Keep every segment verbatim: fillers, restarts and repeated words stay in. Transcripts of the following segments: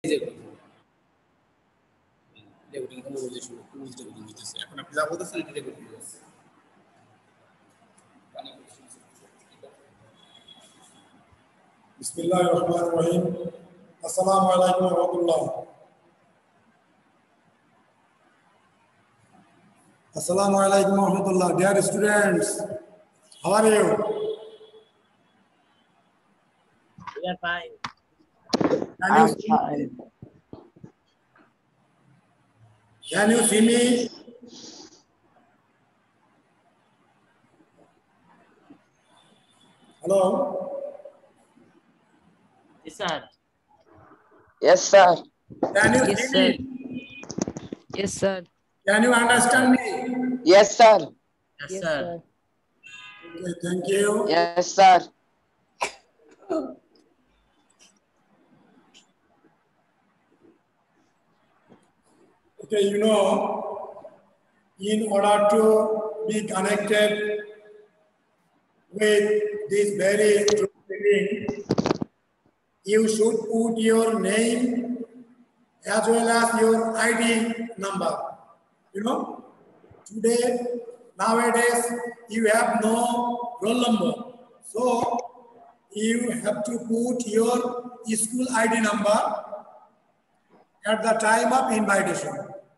এখন আপনি যা বলতেছেন এটা রেকর্ডিং হচ্ছে। বিসমিল্লাহির রহমানির রহিম। আসসালামু আলাইকুম ওয়া রাহমাতুল্লাহ। Assalamu alaikum wa rahmatullah. Dear students, how are you? We are fine. Can you I'm see, fine. can you see me? Hello? Yes, sir. Yes, sir. Can you Yes, see sir. me? Yes, sir. Can you understand me? Yes, sir. Yes, Yes, sir. sir. Okay, thank you. Yes, sir. Okay, you know, in order to be connected with this very group meeting, you should put your name as well as your I D number. You know, today, nowadays, you have no roll number. So, you have to put your school I D number at the time of invitation.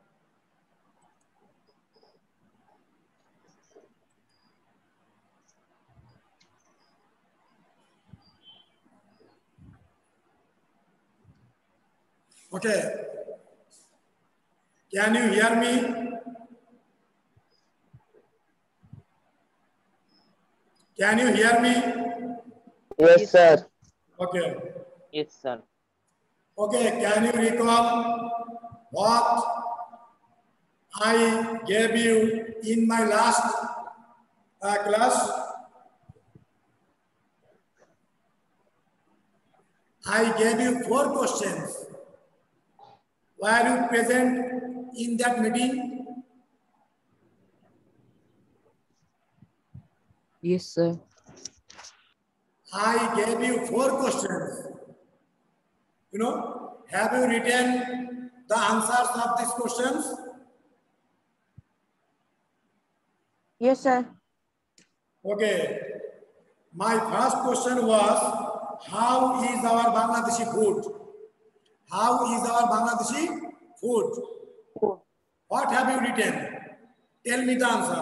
Okay. Can you hear me? Can you hear me? Yes, sir. Okay. Yes, sir. Okay, can you recall what I gave you in my last uh, class? I gave you four questions. Were you present in that meeting? Yes, sir. I gave you four questions. You know, have you written the answers of these questions? Yes, sir. Okay. My first question was, how is our Bangladeshi food? How is our Bangladeshi food? What have you written? Tell me the answer.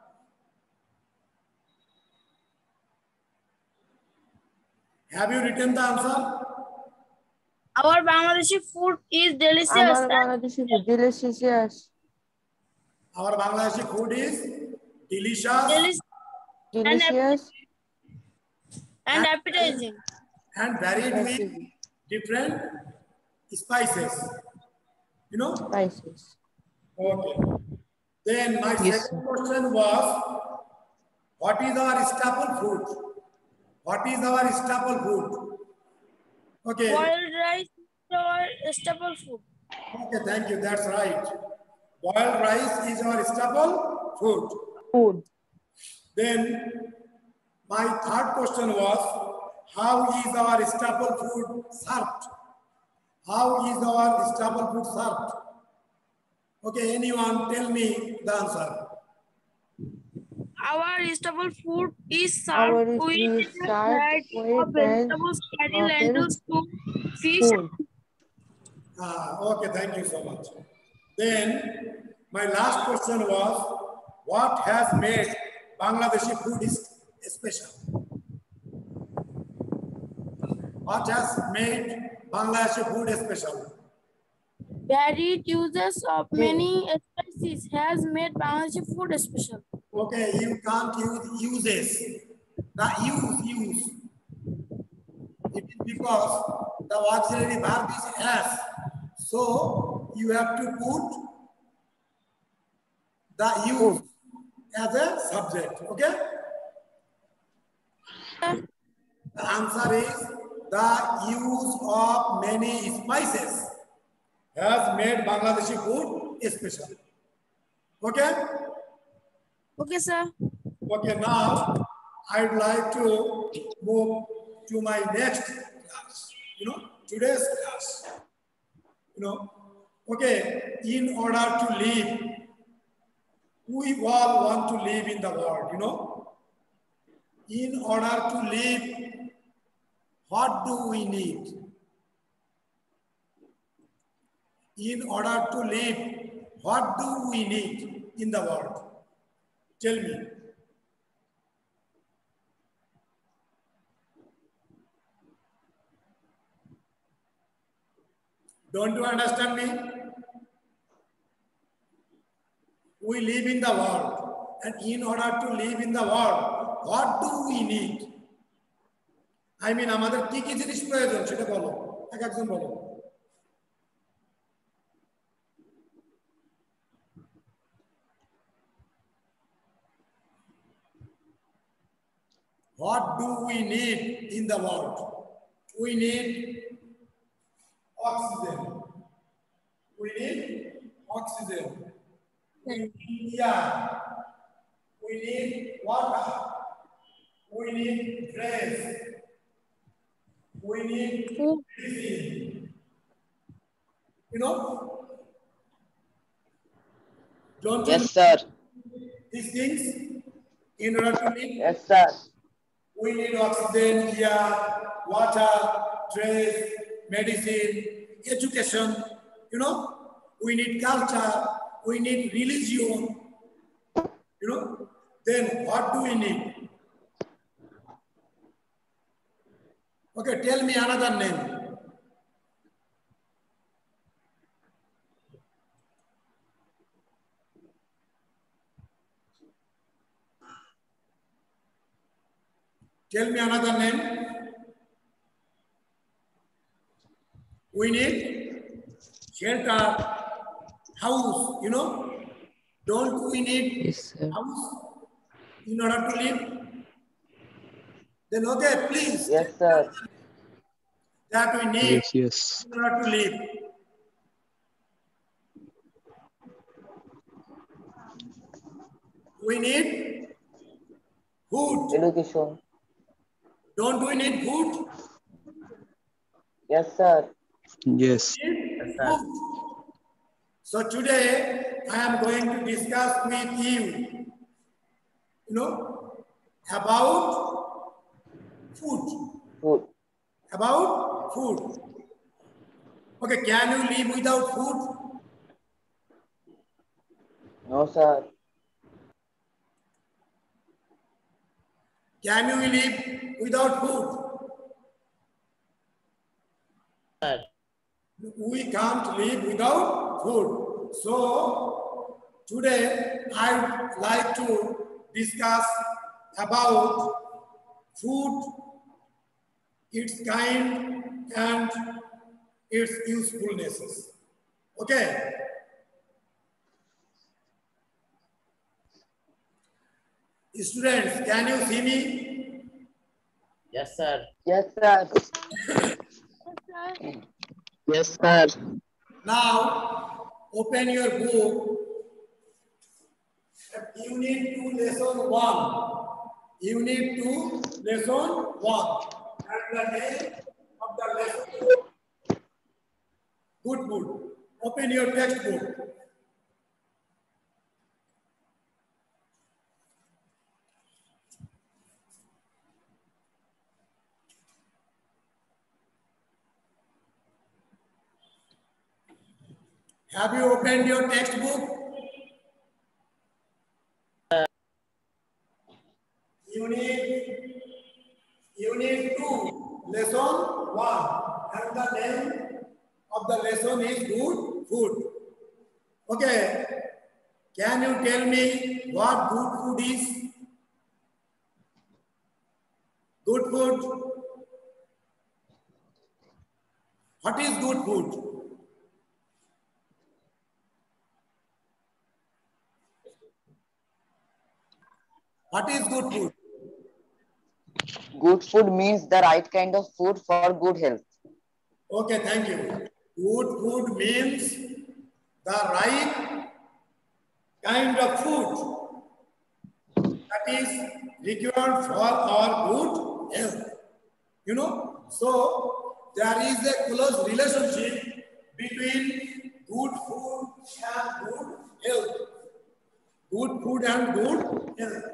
Have you written the answer? Our Bangladeshi food is delicious. Our Bangladeshi food delicious. Yes. Our Bangladeshi food is delicious Delicious Delicious. and appetizing. and varied with Spicy. different spices. You know? Spices. Okay. Then my Yes, second sir. question was, what is our staple food? What is our staple food? Okay. Boiled rice is our staple food. Okay, thank you. That's right. Boiled rice is our staple food. Food. Then my third question was, how is our staple food served? How is our staple food served? Okay, anyone tell me the answer. Our staple food is Our served is with we a start variety of with vegetables, curry, uh, lentils, soup, fish. food. Ah, okay, thank you so much. Then my last question was, what has made Bangladeshi food is special? What has made Bangladeshi food special? Varied uses of many spices has made Bangladeshi food special. Okay, you can't use uses. The use, use. It is because the auxiliary verb is has. So you have to put the use as a subject. Okay? The answer is the use of many spices has made Bangladeshi food special. Okay? Okay, sir. Okay, now I'd like to move to my next class, you know, today's class. You know, okay, in order to live, we all want to live in the world, you know. In order to live, what do we need? In order to live, what do we need in the world? Tell me. Don't you understand me? We live in the world, and in order to live in the world, what do we need? I mean, আমাদের কি কি জিনিস প্রয়োজন সেটা বলো, এক একজন বলো। What do we need in the world? We need oxygen. We need oxygen. We need air. We need water. We need dress. We need medicine. You know? Don't Yes, you sir. these things in order to live? Yes, sir. We need oxygen, air, water, dress, medicine, education, you know. We need culture, we need religion, you know. Then what do we need? Okay, tell me another name. Tell me another name. We need shelter, house, you know. Don't we need Yes, sir. house in order to live? Then okay, please. Yes, sir. That we need Yes, yes. in order to live. We need food. Education. Don't we need food? Yes, sir. Yes. Yes, sir. Food. So today I am going to discuss with you, you know, about food. Food. About food. Okay, can you live without food? No, sir. Can you live without food? Sir. We can't live without food. So today I'd like to discuss about food, its kind and its usefulnesses. Okay. Students, can you see me? Yes, sir. Yes, sir. Yes, sir. Now, open your book. Unit two, lesson one. Unit two, lesson one. And the name of the lesson is good food. Open your textbook. Have you opened your textbook? Unit, unit two, lesson one. And the name of the lesson is good food. Okay. Can you tell me what good food is? Good food. What is good food? What is good food? Good food means the right kind of food for good health. Okay, thank you. Good food means the right kind of food that is required for our good health. You know, so there is a close relationship between good food and good health. Good food and good health.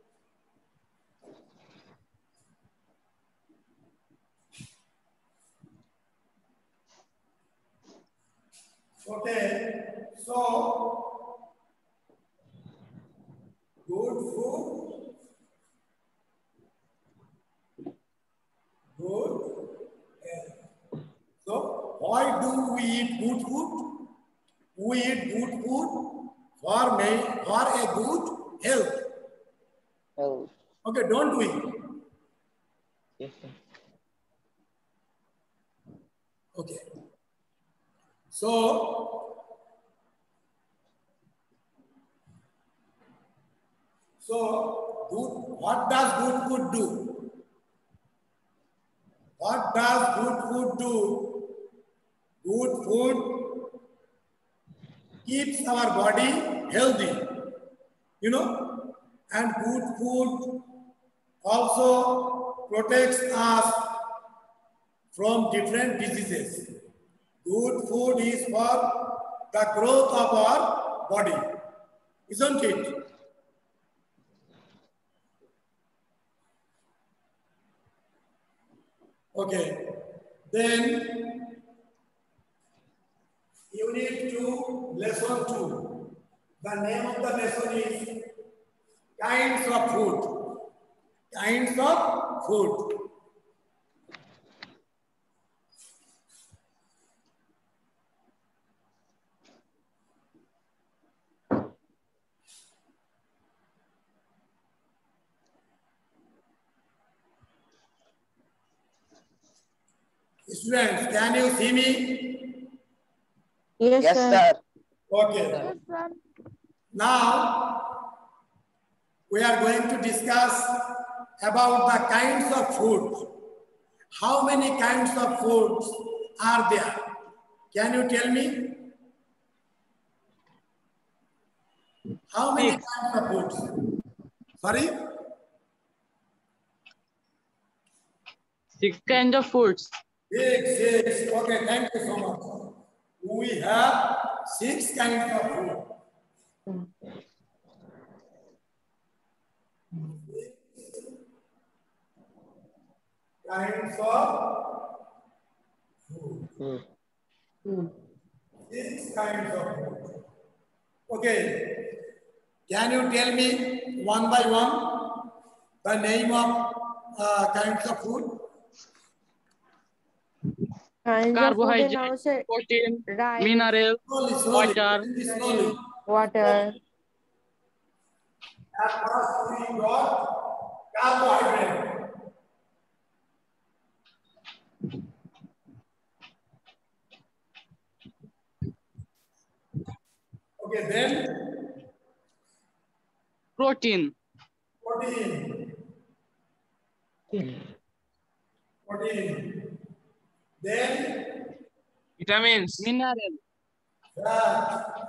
Okay, so good food, good health. So why do we eat good food? We eat good food for me for a good health. Health. Okay, don't we? Yes, sir. Okay. So, so good, what does good food do? What does good food do? Good food keeps our body healthy, you know, and good food also protects us from different diseases. Good food is for the growth of our body, isn't it? Okay, then unit two, lesson two. The name of the lesson is kinds of food. Kinds of food. Students, can you see me? Yes, Yes, sir. sir. Okay. Yes, sir. Now, we are going to discuss about the kinds of food. How many kinds of foods are there? Can you tell me? How many Six. kinds of foods? Sorry? Six kinds of foods. Six, six. Okay, thank you so much. We have six kinds of food. Kinds of food. Hmm. Six kinds of food. Okay. Can you tell me one by one the name of uh, kinds of food? Kinds of food in Carbohydrate, our say protein, rice, mineral, Slowly, slowly, water. very slowly. water, At first we got carbohydrate. Okay, then Protein, protein. Protein. Then vitamins, mineral, fat.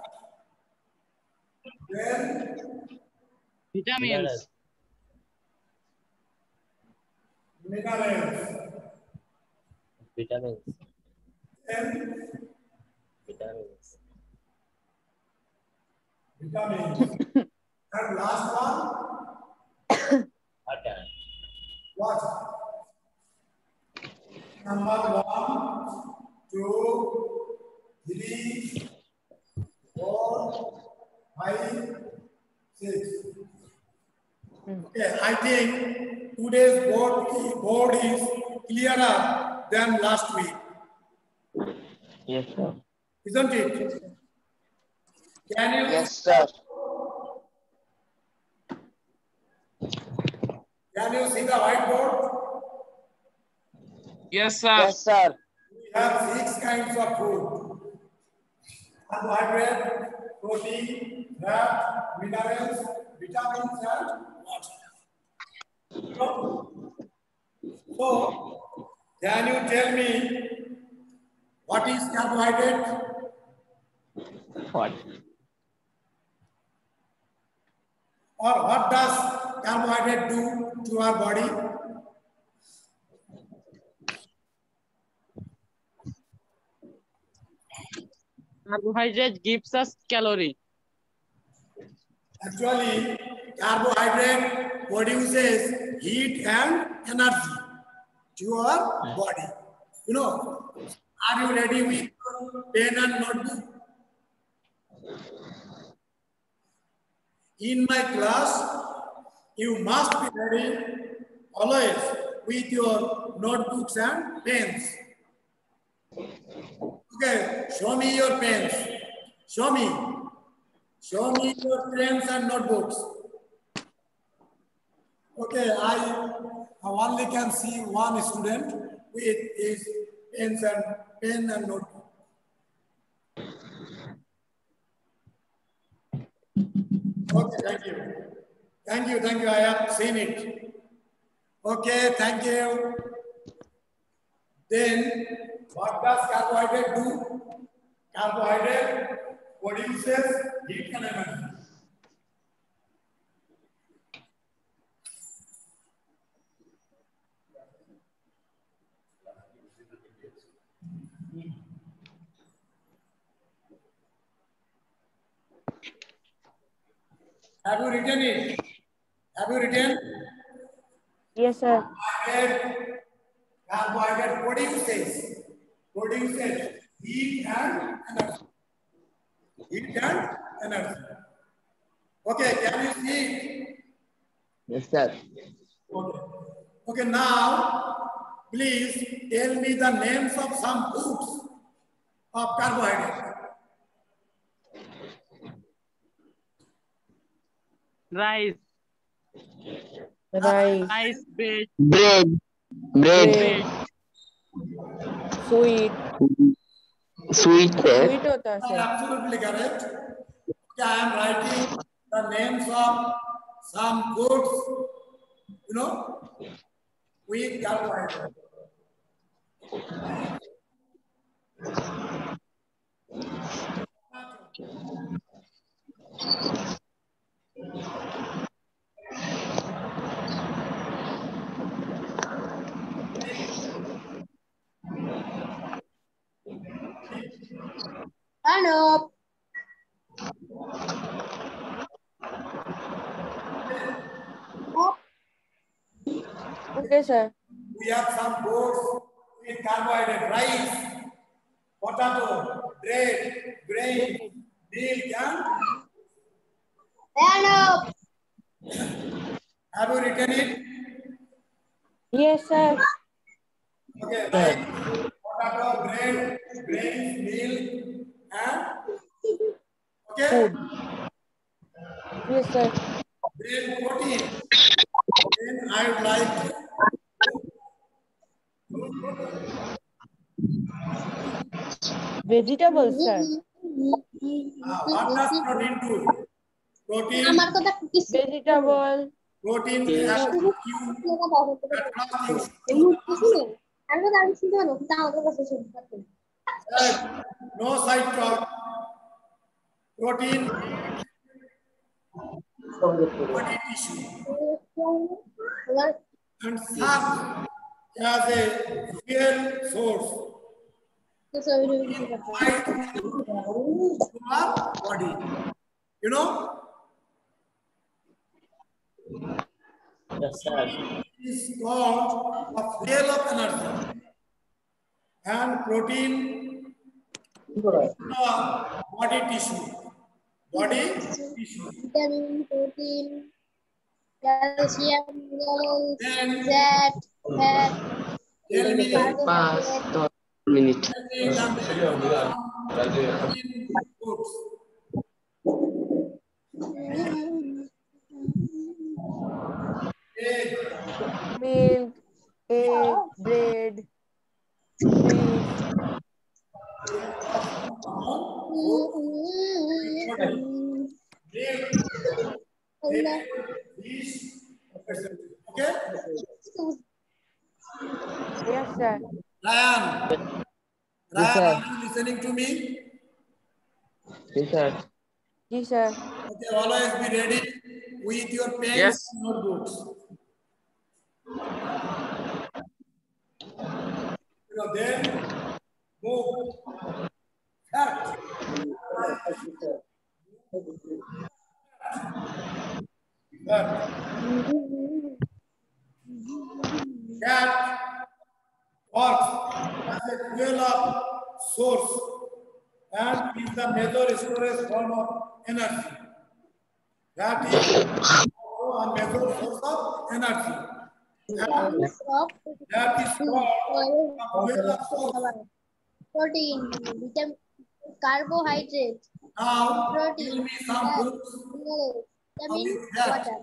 Then vitamins, minerals. Vitamins. Then Vitamins. vitamins. And last one, Water. water. Number one, two, three, four, five, six. Okay, I think today's board, board is clearer than last week, Yes, sir. isn't it? Can you, Yes, sir. can you see the whiteboard? yes sir, Yes, sir. We have six kinds of food. Carbohydrate, protein, fat, minerals, vitamins, and water. So, can you tell me what is carbohydrate? What? Or what does carbohydrate do to our body? Carbohydrate gives us calorie. Actually, carbohydrate produces heat and energy to your body. You know, are you ready with your pen and notebook? In my class, you must be ready always with your notebooks and pens. Okay, show me your pens. Show me. Show me your pens and notebooks. Okay, I only can see one student with his pens and pen and notebook. Okay, thank you. Thank you, thank you. I have seen it. Okay, thank you. Then, what does carbohydrate do? Carbohydrate produces heat and energy. Have you written it? Have you written? Yes, sir. Carbohydrate, carbohydrate produces, produces heat and energy. Heat and energy. Okay, can you see it? Yes, sir. Okay. Okay, now please tell me the names of some foods of carbohydrate. Rice. Rice, Rice, bread. Bread. Bread. bread, sweet, Sweet. sir. sweet होता है You are sir. absolutely correct. Okay, I am writing the names of some foods, you know, with carbohydrate. Hello. Okay, sir. We have some foods with carbohydrate: rice, potato, bread, grain, milk, and Hello. have you written it? Yes, sir. Okay, rice, potato, bread, grains, milk, and okay, Food. Yes, sir. then protein. Then I would like Vegetables, sir. uh, what does protein do? Protein, আমার কথা কি Vegetable. protein has you at last you আমি তো আমি শুনতে পারবো কিন্তু আমাদের কাছে শুনতে পারবো said no side talk. Protein body tissue and serve as a fuel source right to our body. You know, Yes, sir. it is called a fuel of energy. And protein uh, body tissue. Body tissue. Vitamin protein calcium minerals Then fat fat tell me, Pass the minute. tell me the name of protein foods. Egg, Milk, egg, bread, fish, milk, fish, et cetera. Okay? yes, sir. Ryan, Yes, Ryan, sir. are you listening to me? Yes, sir. Yes, sir. Okay, always be ready with your pens Yes. and notebooks. You know, then move. Fat. Cat works as a fuel of source and is the major storage form of energy. That is also a major source of energy. And that is called a fuel of source. Protein, vitamin, carbohydrate, Now, protein, give me some fat, fruits. mineral, vitamin, That. water.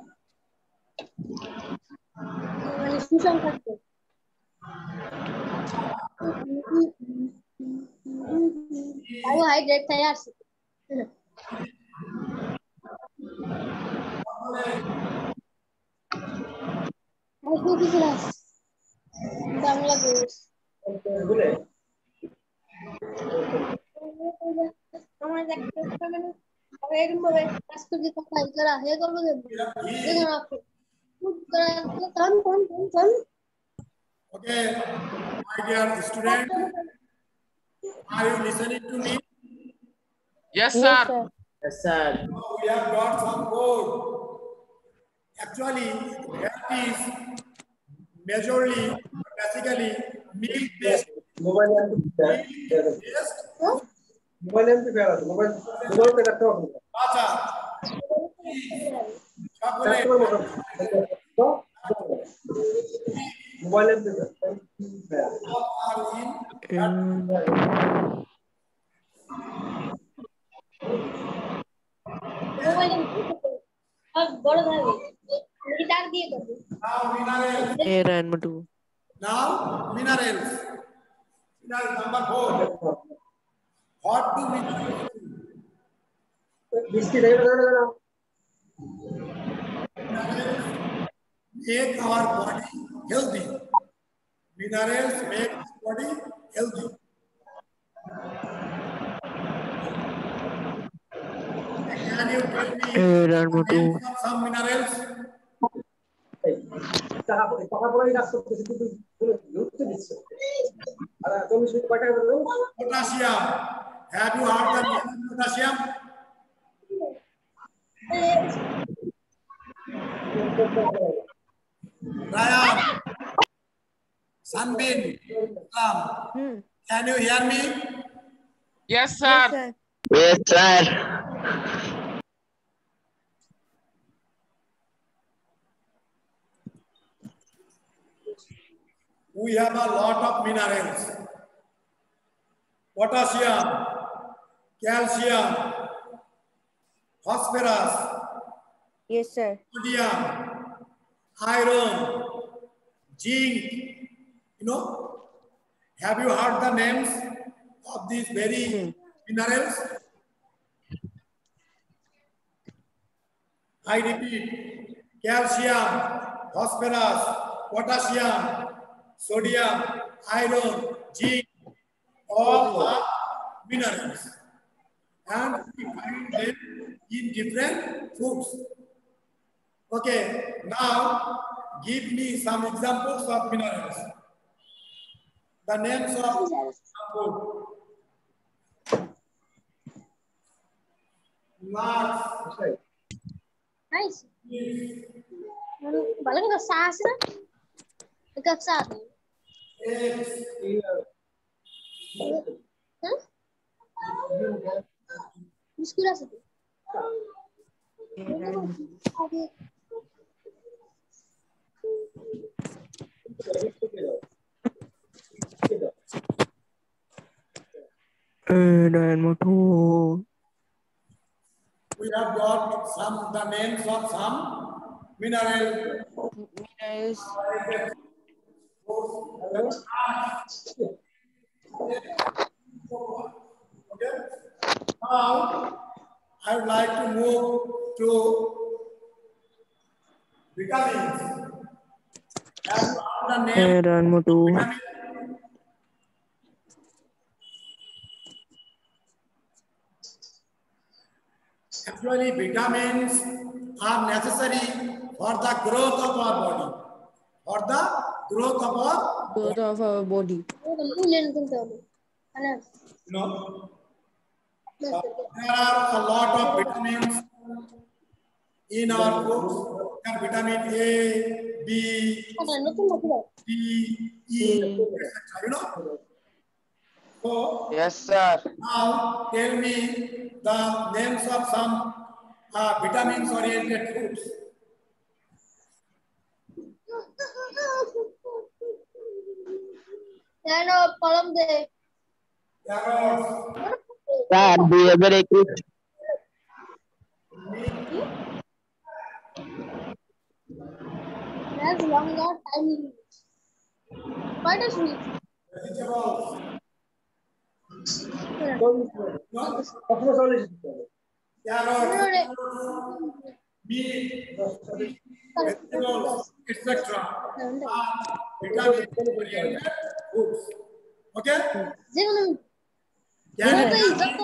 মানে সুসংখ্যাত্ব carbohydrate থাকে আছে বাংলা বই আমার একটা মানে এরকম ভাবে কাজ করতে থাকা এগুলা হে করবো দেখুন আপনি কোন কোন কোন কোন Okay, my dear student, are you listening to me? Yes, Yes, sir. sir. Yes, sir. Now we have got some code. Actually, that is majorly, basically, milk-based. Mobile MP Milk-based mobile MP ফেলা আছে mobile mobile পে রাখতে হবে butter, chocolate, mobile MP all are in বড় ভাবে guitar দিয়ে করব now minerals. Air and Matu. Now minerals. Mineral number four. What do minerals do? বৃষ্টি দেখে না Minerals make our body healthy. Minerals make our body healthy. Can you tell me Air and the Matu. names of some minerals? টাকা পড়ে টাকা পড়ে কাজ করতেছে কিন্তু লুটতে দিচ্ছে আর তুমি শুধু কয় টাকা বলছো Potassium. Have you heard the name of potassium? Ryan, Sunbeam, Ram. Hmm. Can you hear me? Yes, sir. Yes, sir. Yes, sir. We have a lot of minerals. Potassium, calcium, phosphorus, Yes, sir. sodium, iron, zinc. You know, have you heard the names of these very minerals? I repeat, calcium, phosphorus, potassium, sodium, iron, zinc, all are minerals. And we find them in different foods. Okay, now give me some examples of minerals. The names of some food. Nuts, nice ভালো করে চা আছে না এক cup চা দাও eggs, হ্যাঁ biscuit আছে তো Air and Matu. we have got some the names of some mineral. Minerals. Okay. Now I would like to move to vitamins. Have you heard the name Air and Matu. vitamin? Actually, vitamins are necessary for the growth of our body. For the growth of our, Growth of our body. মুলেন কিনতে হবে মানে you know, Uh, there are a lot of vitamins in our foods. There are vitamin A, B, D, E, et cetera. You know. So Yes, sir. now tell me the names of some uh, vitamins-oriented foods. Carrot, column day. Carrots, Sir, do you ever equip? Has longer time limit. Quite a sweet. vegetables, কখনো চলে এসেছে carrots, meat, vegetables, et cetera are vitamin-oriented foods. Okay? Can you hear me?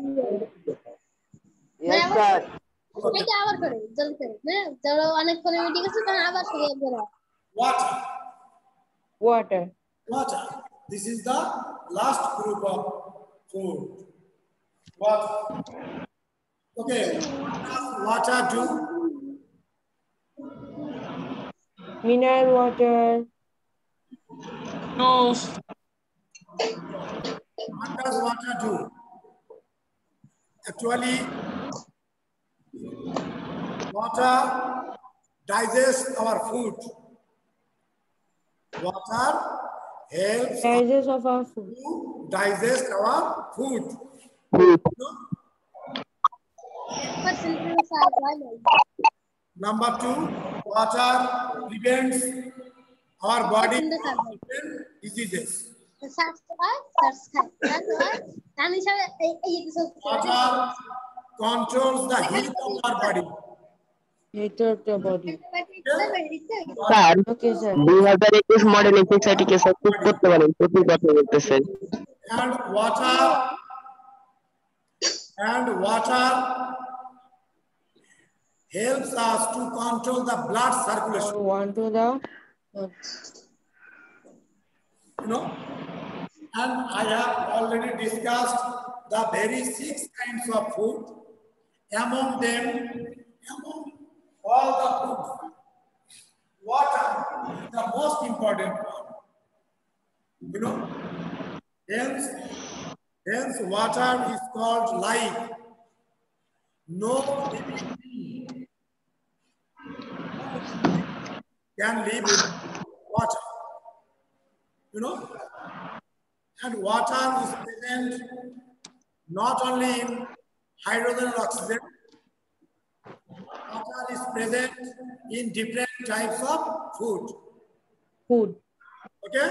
Yes, sir. এটা আবার করে জলদি করে হ্যাঁ চলো অনেকক্ষণ মিটিং আছে তখন আবার শুরু করব Water. Water. Water. This is the last group of food. Water. Okay. What does water do? Mineral water. Nose. What does water do? Actually, water digests our food. Water helps us Sizes of our food. to digest our food. Number two, water prevents our body from different diseases. Water controls the heat of our body. Heat of the body. Sir, Okay, sir. দুই হাজার একুশ model এসএসআইটিকে support করতে পারেন প্রতি কথা বলতেছেন And water and water helps us to control the blood circulation. One to the You know, and I have already discussed the very six kinds of food. Among them, among all the foods, water is the most important one. You know, hence, hence water is called life. No living being can live with water. You know, and water is present not only in hydrogen and oxygen, water is present in different types of food. food. Okay?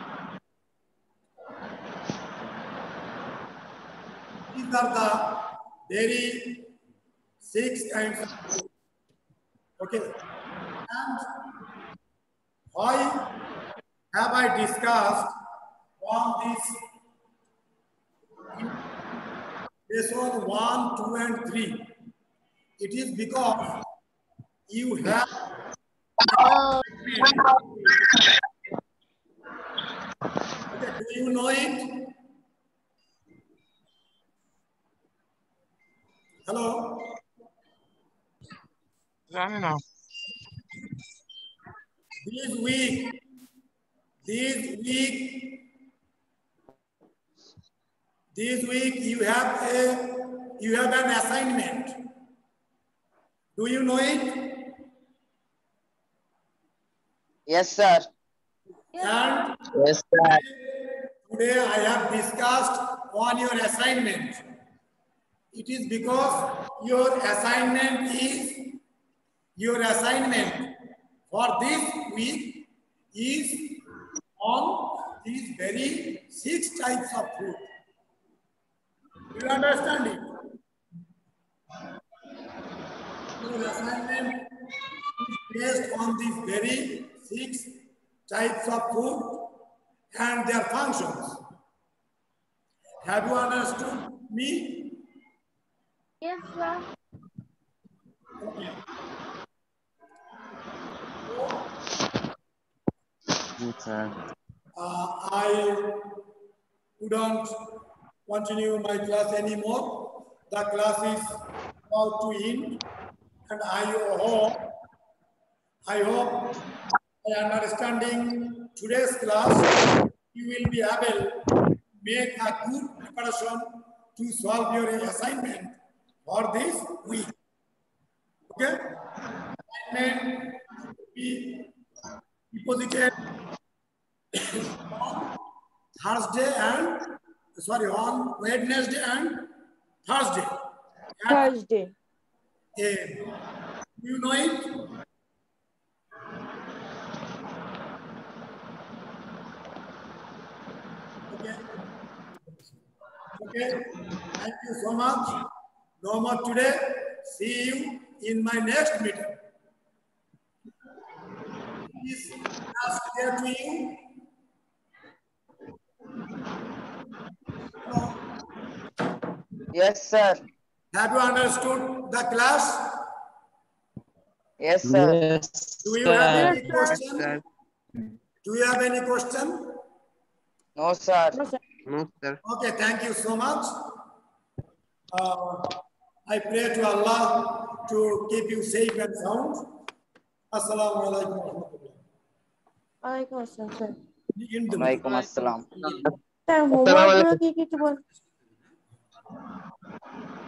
These are the very six kinds of food. Okay? And why have I discussed on this in lesson one, two, and three? It is because you have okay, do you know it? Hello? জানি না This week, this week, this week you have a you have an assignment. Do you know it? Yes, sir. And Yes, sir. today I have discussed on your assignment. It is because your assignment is your assignment for this week is on these very six types of food. Do you understand it? Your assignment is based on these very six types of food and their functions. Have you understood me? Yes, sir. Okay. Yes, sir. Uh, I couldn't continue my class anymore. the class is about to end, and I hope, I hope, by understanding today's class, you will be able to make a good preparation to solve your assignment for this week. Okay? Assignment will be deposited on Thursday and sorry on Wednesday and Thursday. Thursday. Yeah. Do you know it? Okay. Okay. Thank you so much. No more today. See you in my next meeting. Is class clear to you? Hello? Yes, sir. Have you understood the class? Yes, sir. Yes, Do you have sir. any question? Do you have any question? No, sir. No, sir. No, sir. Okay, thank you so much. Uh, I pray to Allah to keep you safe and sound. Assalamu alaikum wa rahmatullah. Alaikum assalam, sir. In the Walaikum assalam. Sir, homework গুলো কি কিছু বল